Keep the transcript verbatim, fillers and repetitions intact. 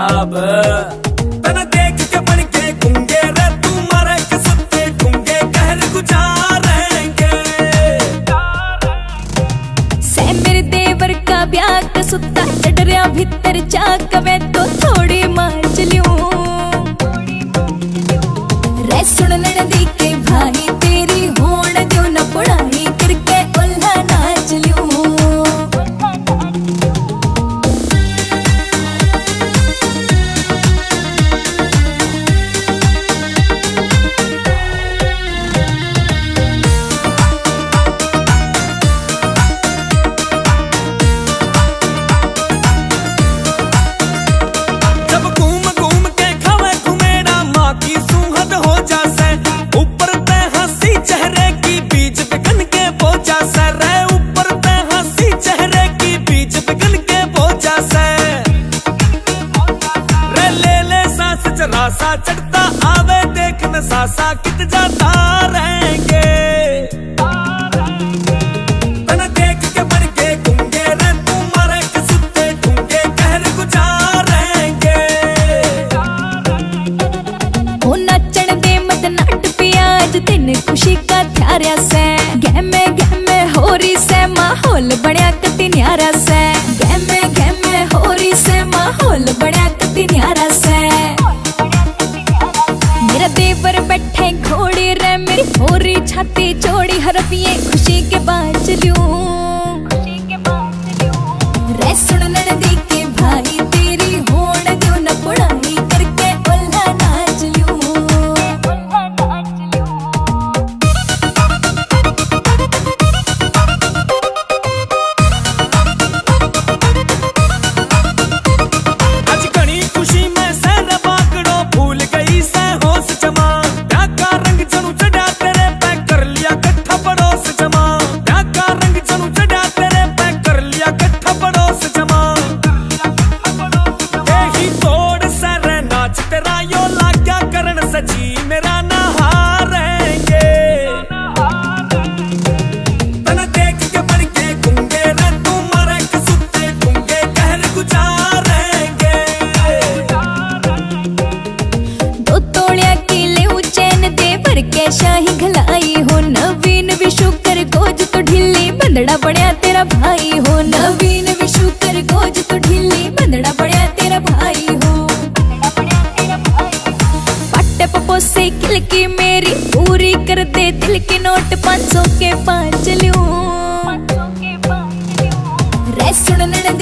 हिसाब। तना देख के बन के गूंगे रे तू मारे के सुते गूंगे कहर गुजारेंगे। से मेरे देवर का ब्याह का सुता डरिया भीतर जाके मैं तो थोड़ी मार चलियूं रे। सुन ननदी के भाई तेरी होण दो न पढ़ाई करके उल्हा नाच लियूं। सा चढ़ता आवे देख न सासा कित जाता रहेंगे। तना देख के बन के गूंगे रे तू मारे के सुते गूंगे कहर गुजारेंगे। ओ नचण दे मत नट पियाज दिन खुशी का थ्यारा से गहमे गहमे होरी से माहौल बड़ा कति न्यारा से। गहमे गहमे होरी से माहौल बड़ा कति न्यारा से। मेरा देवर बैठे घोड़ी रे मेरी होरी छाती जोड़ी हरफिए खुशी के बाँच लूं रे। सुन ननदी के भाई तेरी होड़ दो न पढ़ाई करके उल्हा नाच लूं। आज घनी खुशी में सर बाकड़ो भूल गई से होश जमा। प्यार का रंग जनू चढ़ा तेरे पे कर लिया कट्ठा पड़ोस जमा। प्यार का रंग जनू चढ़ा तेरे पे कर लिया कट्ठा पड़ोस जमा। यही तोड़ सर नाच तेरा यो लाग्या करण सजी मेरा नहारेंगे। तना देख के बन के गूंगे रे तू मारे के सुते गूंगे कहर गुजारेंगे। दो तोड़िया की ले चैन दे भर के शाही घलाई हो। नवीन विशु कर गोज तो ढिल्ली बंदड़ा बड़ा तेरा भाई हो। नवीन विशु कर गोज तो ढिल्ली बंदड़ा बड़ा तेरा भाई हो। पट्टे पपो से किल की मेरी पूरी कर दे दिल की नोट पाँच सौ के पाँच लूं रे। सुन ननदी